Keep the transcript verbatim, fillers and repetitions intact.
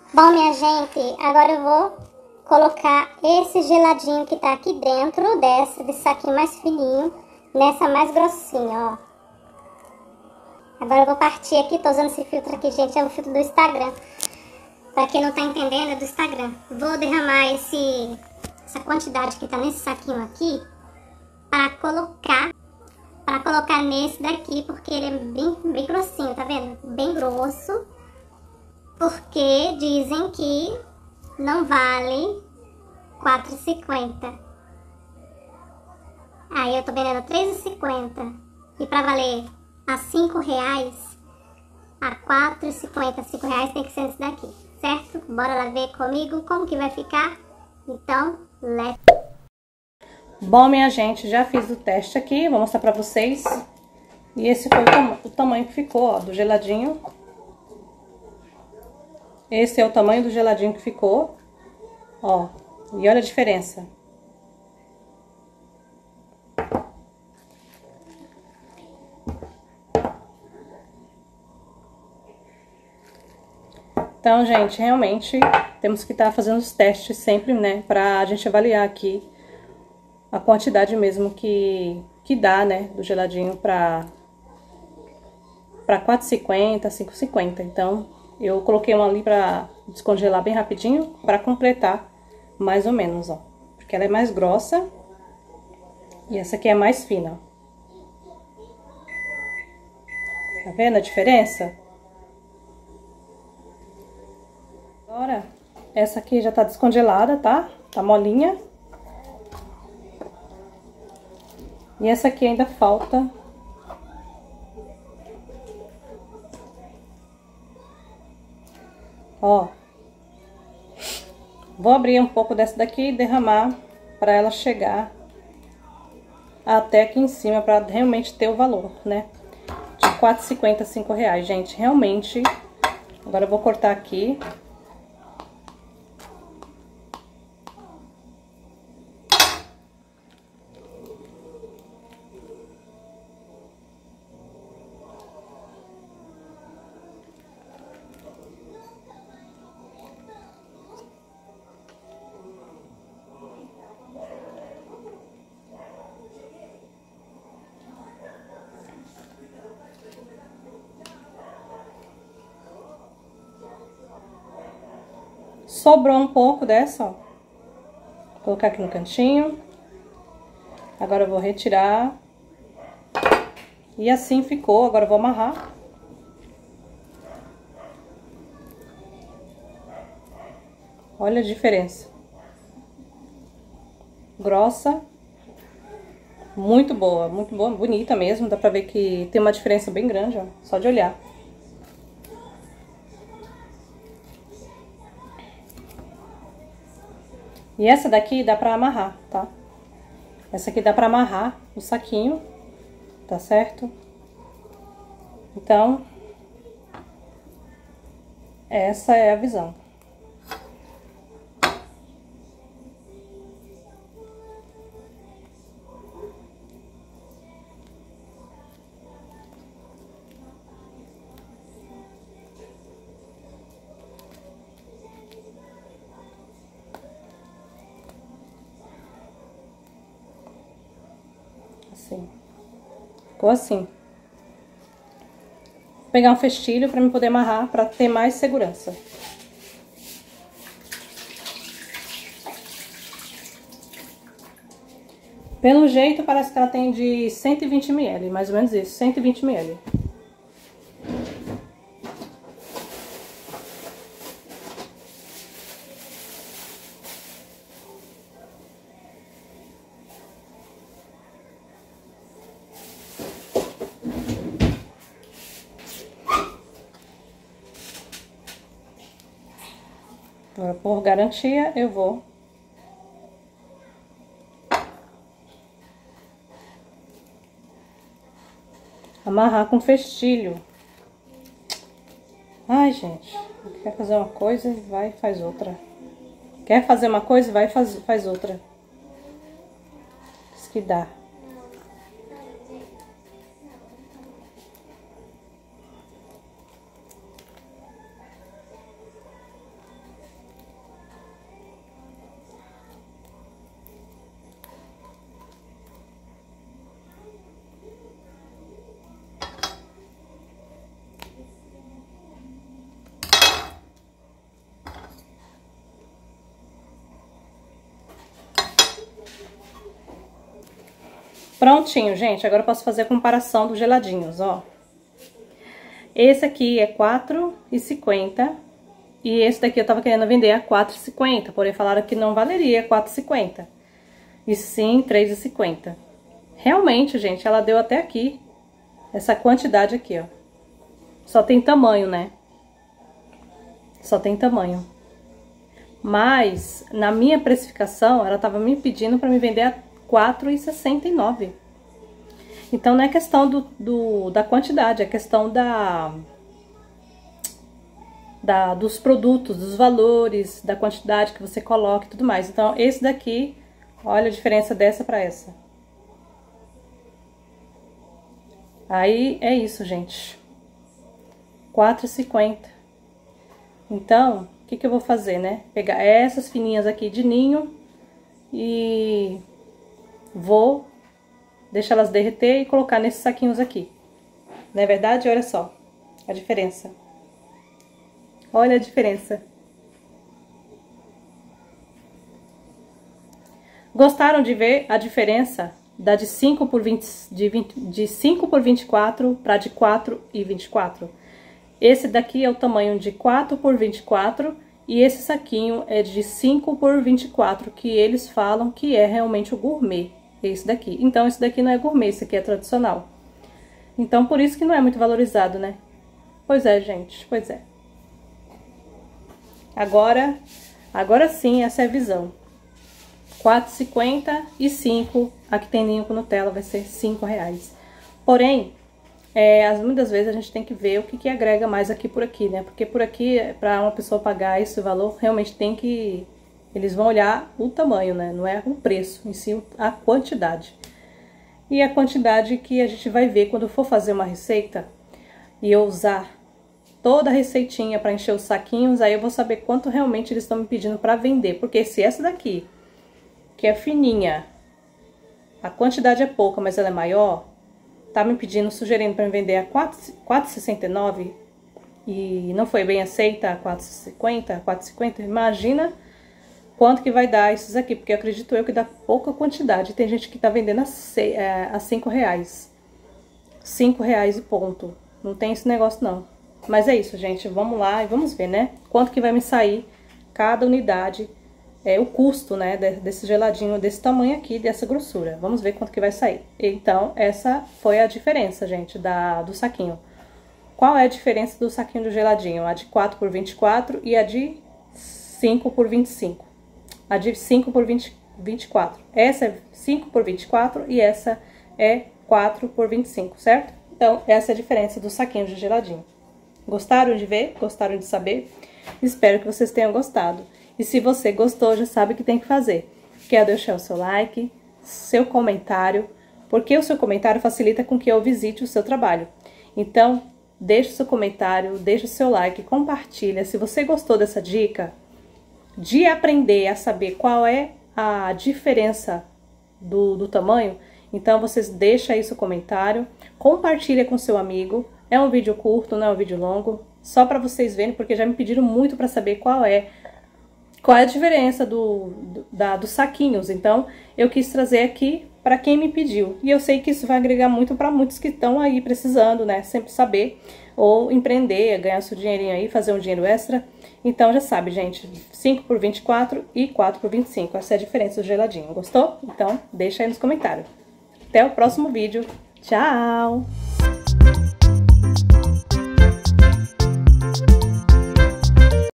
Bom, minha gente, agora eu vou colocar esse geladinho que tá aqui dentro dessa, desse saquinho mais fininho, nessa mais grossinha, ó. Agora eu vou partir aqui, tô usando esse filtro aqui, gente, é o filtro do Instagram. Pra quem não tá entendendo, é do Instagram. Vou derramar esse, essa quantidade que tá nesse saquinho aqui, para colocar, para colocar nesse daqui, porque ele é bem, bem grossinho, tá vendo? Bem grosso. Porque dizem que não vale quatro reais e cinquenta centavos. Aí eu tô vendendo três reais e cinquenta centavos. E pra valer a cinco reais, a quatro reais e cinquenta centavos, cinco reais tem que ser esse daqui, certo? Bora lá ver comigo como que vai ficar. Então, let's... Bom, minha gente, já fiz o teste aqui, vou mostrar pra vocês. E esse foi o, tam o tamanho que ficou, ó, do geladinho. Esse é o tamanho do geladinho que ficou, ó, e olha a diferença. Então, gente, realmente temos que estar fazendo os testes sempre, né, pra gente avaliar aqui a quantidade mesmo que, que dá, né, do geladinho pra, pra quatro reais e cinquenta, cinco reais e cinquenta, então... Eu coloquei uma ali pra descongelar bem rapidinho, pra completar mais ou menos, ó. Porque ela é mais grossa e essa aqui é mais fina. Tá vendo a diferença? Agora, essa aqui já tá descongelada, tá? Tá molinha. E essa aqui ainda falta... Ó, vou abrir um pouco dessa daqui e derramar para ela chegar até aqui em cima, para realmente ter o valor, né? De quatro reais e cinquenta, cinco reais, gente, realmente. Agora eu vou cortar aqui. Sobrou um pouco dessa, ó. Vou colocar aqui no cantinho. Agora eu vou retirar. E assim ficou. Agora eu vou amarrar. Olha a diferença. Grossa. Muito boa, muito boa, bonita mesmo. Dá pra ver que tem uma diferença bem grande, ó. Só de olhar. E essa daqui dá pra amarrar, tá? Essa aqui dá pra amarrar no saquinho, tá certo? Então, essa é a visão. Assim. Ficou assim. Vou pegar um festilho pra me poder amarrar, pra ter mais segurança. Pelo jeito, parece que ela tem de cento e vinte mililitros, mais ou menos isso, cento e vinte mililitros. Agora, por garantia, eu vou amarrar com festilho. Ai, gente, quer fazer uma coisa, vai e faz outra. Quer fazer uma coisa, vai e faz, faz outra. Isso que dá. Prontinho, gente. Agora eu posso fazer a comparação dos geladinhos, ó. Esse aqui é quatro reais e cinquenta centavos. E esse daqui eu tava querendo vender a quatro reais e cinquenta centavos. Porém, falaram que não valeria quatro reais e cinquenta centavos. E sim, três reais e cinquenta centavos. Realmente, gente, ela deu até aqui. Essa quantidade aqui, ó. Só tem tamanho, né? Só tem tamanho. Mas, na minha precificação, ela tava me pedindo pra me vender a quatro reais e sessenta e nove centavos. Então, não é questão do, do, da quantidade, é questão da, da, dos produtos, dos valores, da quantidade que você coloca e tudo mais. Então, esse daqui, olha a diferença dessa pra essa. Aí, é isso, gente. quatro reais e cinquenta centavos. Então, o que que eu vou fazer, né? Pegar essas fininhas aqui de ninho e vou deixar elas derreter e colocar nesses saquinhos aqui. Não é verdade? Olha só a diferença. Olha a diferença. Gostaram de ver a diferença da de cinco por vinte, de vinte, de cinco por vinte e quatro para de quatro e vinte e quatro? Esse daqui é o tamanho de quatro por vinte e quatro e esse saquinho é de cinco por vinte e quatro, que eles falam que é realmente o gourmet. Esse daqui. Então, esse daqui não é gourmet, esse aqui é tradicional. Então, por isso que não é muito valorizado, né? Pois é, gente, pois é. Agora, agora sim, essa é a visão. quatro reais e cinquenta centavos e cinco. Aqui tem ninho com Nutella, vai ser cinco reais. Porém, é, muitas vezes a gente tem que ver o que, que agrega mais aqui por aqui, né? Porque por aqui, para uma pessoa pagar esse valor, realmente tem que... Eles vão olhar o tamanho, né? Não é o preço, em si a quantidade. E a quantidade que a gente vai ver quando for fazer uma receita e eu usar toda a receitinha para encher os saquinhos, aí eu vou saber quanto realmente eles estão me pedindo para vender. Porque se essa daqui, que é fininha, a quantidade é pouca, mas ela é maior, tá me pedindo, sugerindo para me vender a quatro reais e sessenta e nove centavos e não foi bem aceita a quatro reais e cinquenta centavos, quatro reais e cinquenta centavos, imagina quanto que vai dar esses aqui, porque acredito eu que dá pouca quantidade. Tem gente que tá vendendo a cinco reais. cinco reais e ponto. Não tem esse negócio não. Mas é isso, gente. Vamos lá e vamos ver, né? Quanto que vai me sair cada unidade, é, o custo, né, desse geladinho desse tamanho aqui, dessa grossura. Vamos ver quanto que vai sair. Então, essa foi a diferença, gente, da, do saquinho. Qual é a diferença do saquinho do geladinho? A de quatro por vinte e quatro e a de cinco por vinte e cinco. A de cinco por vinte, vinte e quatro. Essa é cinco por vinte e quatro e essa é quatro por vinte e cinco, certo? Então, essa é a diferença do saquinho de geladinho. Gostaram de ver? Gostaram de saber? Espero que vocês tenham gostado. E se você gostou, já sabe o que tem que fazer. Quer deixar o seu like, seu comentário, porque o seu comentário facilita com que eu visite o seu trabalho. Então, deixe o seu comentário, deixe o seu like, compartilha. Se você gostou dessa dica de aprender a saber qual é a diferença do, do tamanho, então vocês deixam aí seu comentário, compartilha com seu amigo. É um vídeo curto, não é um vídeo longo, só para vocês verem, porque já me pediram muito para saber qual é qual é a diferença do, do, da, dos saquinhos. Então eu quis trazer aqui para quem me pediu, e eu sei que isso vai agregar muito para muitos que estão aí precisando, né, sempre saber, ou empreender, ganhar seu dinheirinho aí, fazer um dinheiro extra. Então já sabe, gente, cinco por vinte e quatro e quatro por vinte e cinco, essa é a diferença do geladinho. Gostou? Então deixa aí nos comentários. Até o próximo vídeo. Tchau!